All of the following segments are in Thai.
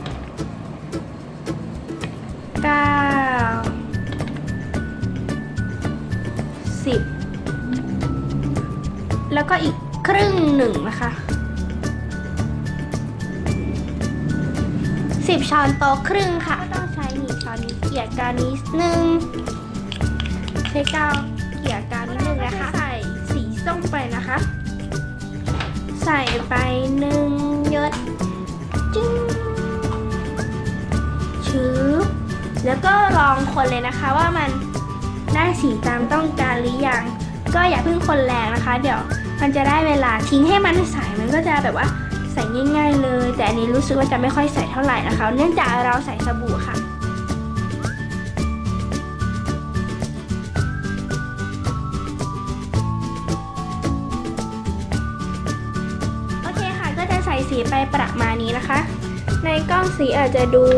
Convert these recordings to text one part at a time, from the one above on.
10แล้วก็อีกครึ่งหนึ่งนะคะ10 ช้อนโต๊ะครึ่งค่ะต้องใช้ช้อนนี้เกี่ยกาวนิดนึงใช้กาวเกี่ยกาวนิดนึงนะคะใส่สีส้มไปนะคะใส่ไป1 หยดจึ๊งชื้อแล้วก็ลองคนเลยนะคะว่ามันได้สีตามต้องการหรือยังก็อย่าเพิ่งคนแรงนะคะเดี๋ยวมันจะได้เวลาทิ้งให้มันใสมันก็จะแบบว่าใส่ง่ายๆเลยแต่อันนี้รู้สึกว่าจะไม่ค่อยใส่เท่าไหร่นะคะเนื่องจากเราใส่สบู่ค่ะโอเคค่ะก็จะใส่สีไปประมาณนี้นะคะในกล้องสีอาจจะดู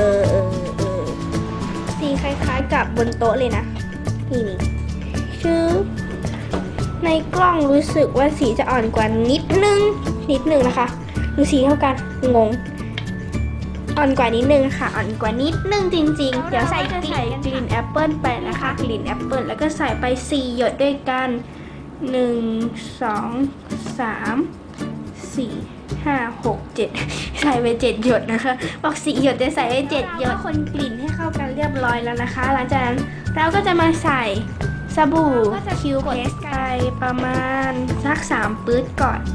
สีคล้ายๆกับบนโต๊ะเลยนะนี่ชื่อในกล้องรู้สึกว่าสีจะอ่อนกว่านิดนึงนะคะหรือสีเท่ากันงงอ่อนกว่านิดนึงค่ะอ่อนกว่านิดนึงจริงๆเดี๋ยวใส่กลิ่นแอปเปิลไปนะคะกลิ่นแอปเปิลแล้วก็ใส่ไป4 หยดด้วยกัน1 2 3 4 5 6 7ใส่ไป7 หยดนะคะบอก4 หยดจะใส่ไป7 หยดคนกลิ่นให้เข้ากันเรียบร้อยแล้วนะคะหลังจากนั้นเราก็จะมาใส่สบู่ก็จะคิวเพสไปประมาณสัก3 ปื๊ดก่อน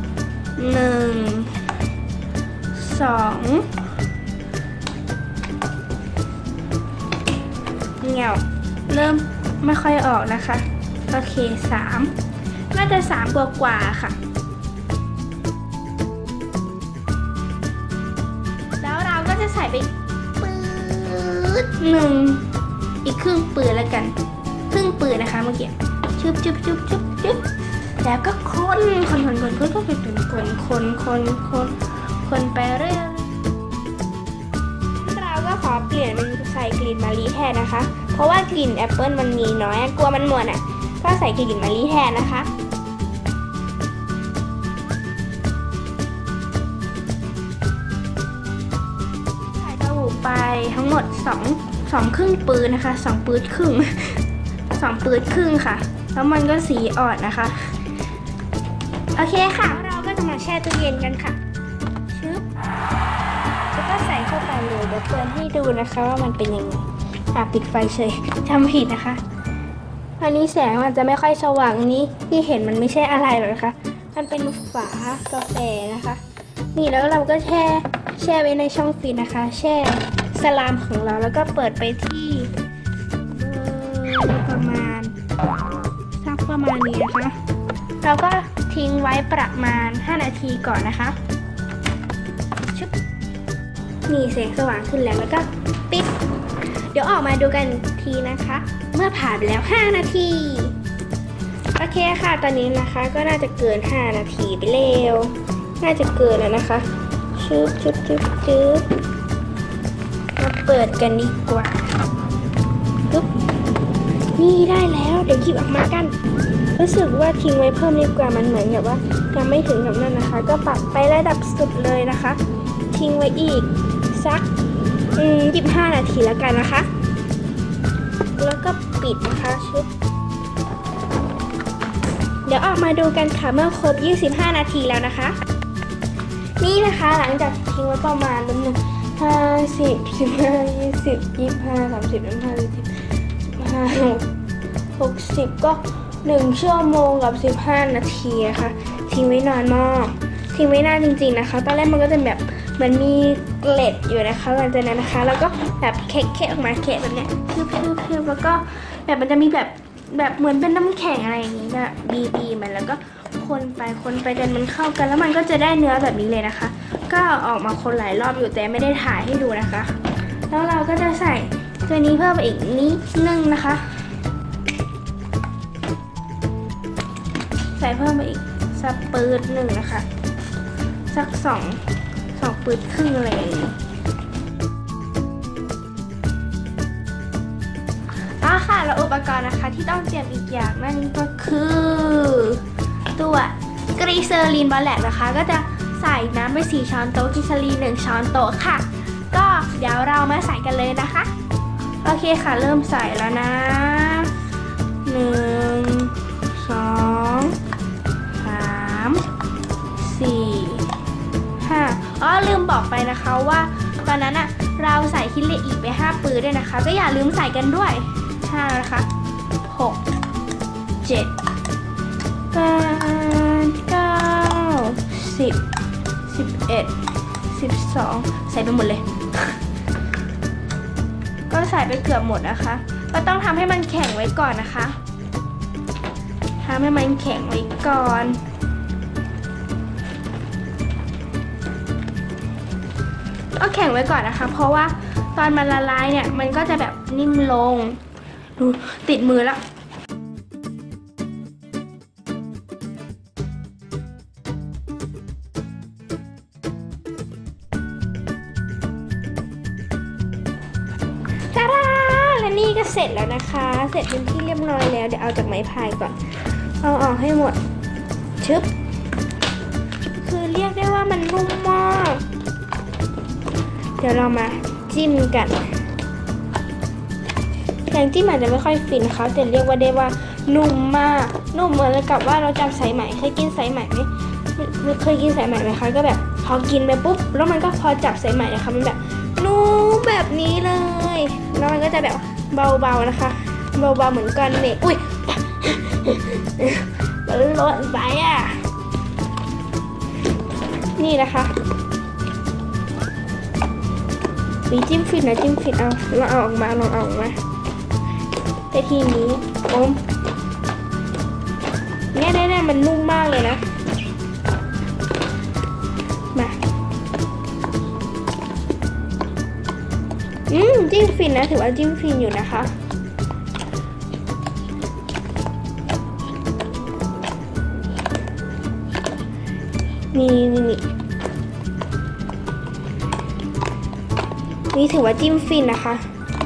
1 2เงาเริ่มไม่ค่อยออกนะคะโอเค3น่าจะ3 กว่าค่ะแล้วเราก็จะใส่ไปปื๊ด1อีกครึ่งปื๊ดแล้วกันครึ่งปืนนะคะเมื่อกี้ชึบแล้วก็คนก็ไปเป็นคนไปเรื่อยเราก็ขอเปลี่ยนเป็นใส่กลิ่นมะลิแทนนะคะเพราะว่ากลิ่นแอปเปิลมันมีน้อยกลัวมันหมดก็ใส่กลิ่นมะลิแทนนะคะใส่สบู่ไปทั้งหมด2 ครึ่งปืนนะคะ2 ปืนครึ่ง2 ปื๊ดครึ่งค่ะแล้วมันก็สีอ่อนนะคะโอเคค่ะเราก็จะมาแช่ตู้เย็นกันค่ะชึบแล้วก็ใส่เข้าไปเลยเดี๋ยวเปิดให้ดูนะคะว่ามันเป็นยังไงปิดไฟเฉยจำผิดนะคะอันนี้แสงมันจะไม่ค่อยสว่างนี้ที่เห็นมันไม่ใช่อะไรหรอกนะคะมันเป็นฝากาแฟนะคะนี่แล้วเราก็แช่ไว้ในช่องฟรีซนะคะแช่สลามของเราแล้วก็เปิดไปที่ประมาณนี้นะคะเราก็ทิ้งไว้ประมาณ5 นาทีก่อนนะคะชุบนี่แสงสว่างขึ้นแล้วก็ปิดเดี๋ยวออกมาดูกันทีนะคะเมื่อผ่านไปแล้ว5 นาทีโอเคค่ะตอนนี้นะคะก็น่าจะเกิน5 นาทีไปแล้วน่าจะเกินแล้วนะคะชึบมาเปิดกันดีกว่าปึ๊บนี่ได้แล้วเดี๋ยวหยิบออกมากันรู้สึกว่าทิ้งไว้เพิ่มดีกว่ามันเหมือนแบบว่ายังไม่ถึงกับนั้นนะคะก็ปรับไประดับสุดเลยนะคะทิ้งไว้อีกสัก25 นาทีแล้วกันนะคะแล้วก็ปิดนะคะชุดเดี๋ยวออกมาดูกันค่ะเมื่อครบ25 นาทีแล้วนะคะนี่นะคะหลังจากทิ้งไว้ประมาณ50 15 20 25 30 35 60ก็1 ชั่วโมงกับ15 นาทีนะคะทิ้งไว้นานมากทิ้งไว้นานจริงๆนะคะตอนแรกมันก็จะแบบมันมีเกล็ดอยู่นะคะหลังจากนั้นนะคะแล้วก็แบบเคะออกมาเคะแบบเนี้ยคือแล้วก็แบบมันจะมีแบบเหมือนเป็นน้ำแข็งอะไรอย่างนี้นะบีมันแล้วก็คนไปจนมันเข้ากันแล้วมันก็จะได้เนื้อแบบนี้เลยนะคะก็ออกมาคนหลายรอบอยู่แต่ไม่ได้ถ่ายให้ดูนะคะแล้วเราก็จะใส่ตัวนี้เพิ่มอีกนิดนึงนะคะใส่เพิ่มไปอีกสักปืดหนึ่งนะคะสักสองปืดครึ่งอะไรอย่างนี้ค่ะแล้วอุปกรณ์นะคะที่ต้องเตรียมอีกอย่างนั่นก็คือตัวกรีเซอรีนบอลแลกนะคะก็จะใส่น้ำไป4 ช้อนโต๊ะกรีเซอรีน1 ช้อนโต๊ะค่ะก็เดี๋ยวเรามาใส่กันเลยนะคะโอเคค่ะเริ่มใส่แล้วนะ1 2 3 4 5ลืมบอกไปนะคะว่าตอนนั้นเราใส่คิดเลอีไป5 ปืนด้วยนะคะก็อย่าลืมใส่กันด้วย5นะคะ6 7 8 9 10 11 12ใส่ไปหมดเลย ก็ใส่ไปเกือบหมดนะคะก็ต้องทำให้มันแข็งไว้ก่อนนะคะทำให้มันแข็งไว้ก่อนก็แข็งไว้ก่อนนะคะเพราะว่าตอนมันละลายเนี่ยมันก็จะแบบนิ่มลงดูติดมือแล้วตาดาและนี่ก็เสร็จแล้วนะคะเสร็จเป็นที่เรียบร้อยแล้วเดี๋ยวเอาจากไม้พายก่อนเอาออกให้หมดชึบคือเรียกได้ว่ามันนุ่มมากเดี๋ยวเรามาจิ้มกันอย่างจิ้มอาจจะไม่ค่อยฟินเขาแต่เรียกว่าได้ว่านุ่มมากนุ่มเหมือนกับว่าเราจับสายไหมเคยกินสายไหมไหมเคยกินสายไหมไหมคะก็แบบพอกินไปปุ๊บแล้วมันก็พอจับสายไหมนะคะมันแบบนุ่มแบบนี้เลยแล้วมันก็จะแบบเบาๆนะคะเบาๆเหมือนก้อนเมฆอุ้ยมันหล่นไปนี่นะคะจิ้มฟินนะจิ้มฟินเอาเราเอาออกมาแต่ทีนี้เนี่ยมันนุ่มมากเลยนะมาจิ้มฟินนะถือว่าจิ้มฟินอยู่นะคะนี่ถือว่าจิ้มฟินนะคะ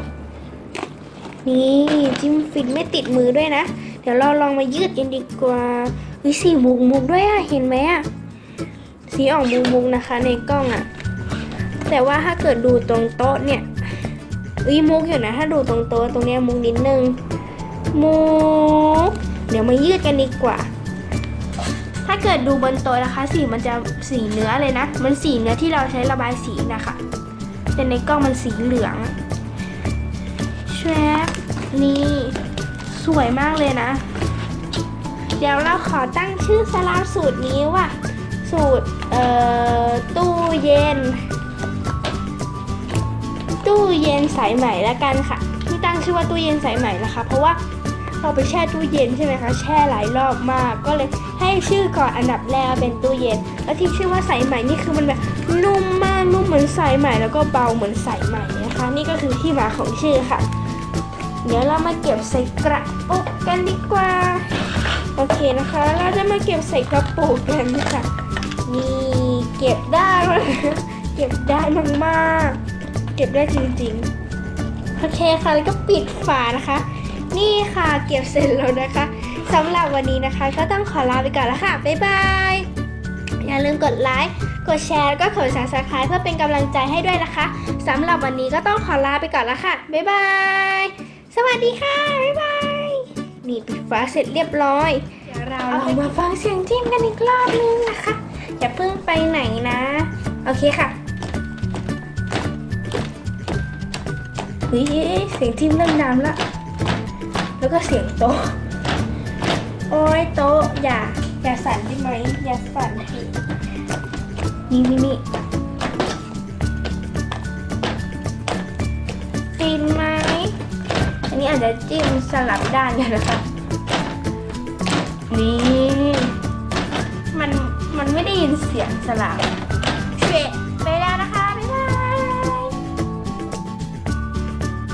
นี่จิ้มฟินไม่ติดมือด้วยนะเดี๋ยวเราลองมายืดกันดีกว่าสีมุกด้วยเห็นไหมสีออกมุกนะคะในกล้องแต่ว่าถ้าเกิดดูตรงโต๊ะเนี่ยมุกอยู่นะถ้าดูตรงโต๊ะตรงเนี้ยมุกนิดนึงมุกเดี๋ยวมายืดกันดีกว่าถ้าเกิดดูบนโต๊ะนะคะสีมันจะสีเนื้อเลยนะมันสีเนื้อที่เราใช้ระบายสีนะคะแต่ในกล้องมันสีเหลืองแชปนี่สวยมากเลยนะเดี๋ยวเราขอตั้งชื่อสลามสูตรนี้ว่าสูตรตู้เย็นสายไหมแล้วกันค่ะที่ตั้งชื่อว่าตู้เย็นสายไหมนะคะเพราะว่าเราไปแช่ตู้เย็นใช่ไหมคะแช่หลายรอบมากก็เลยให้ชื่อก่อนอันดับแรกเป็นตู้เย็นแล้วที่ชื่อว่าสายไหมนี่คือมันแบบนุ่มมากนุ่มเหมือนสายไหมแล้วก็เบาเหมือนสายไหมนะคะนี่ก็คือที่มาของชื่อค่ะเดี๋ยวเรามาเก็บใส่กระปุกกันดีกว่าโอเคนะคะเราจะมาเก็บใส่กระปุกกันค่ะนี่เก็บได้เก็บได้มากๆเก็บได้จริงๆโอเคค่ะแล้วก็ปิดฝานะคะนี่ค่ะเก็บเสร็จแล้วนะคะสำหรับวันนี้นะคะก็ต้องขอลาไปก่อนแล้วค่ะบ๊ายบายอย่าลืมกดไลค์กดแชร์แล้วก็กด Subscribe เพื่อเป็นกำลังใจให้ด้วยนะคะสำหรับวันนี้ก็ต้องขอลาไปก่อนแล้วค่ะบ๊ายบายสวัสดีค่ะบ๊ายบายนี่ปิดฝาเสร็จเรียบร้อยเดี๋ยวเราลองมาฟังเสียงจิ้มกันอีกรอบนึงนะคะอย่าเพิ่งไปไหนนะโอเคค่ะเฮ้ยเสียงจิ้มเริ่มดังละแล้วก็เสียงโต๊ะโอ้ยโต๊ะอย่าสั่นได้ไหมอย่าสั่นนี่จิ้มไหมอันนี้อาจจะจิ้มสลับด้านกันนะคะนี่มันไม่ได้ยินเสียงสลับเชะ